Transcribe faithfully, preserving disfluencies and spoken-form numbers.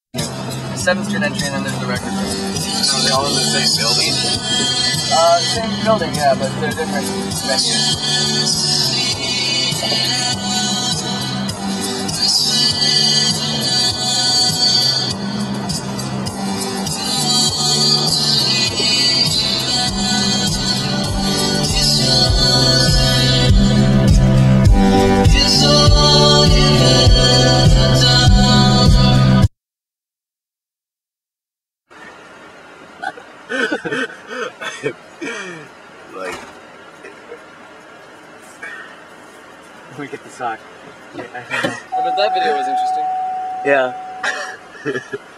seventh Street entry, and then there's the record room. So are they all in the same building? Uh, same building, yeah, but they're different venues. Like, let me get the sock. Yeah, I but that video was interesting. yeah.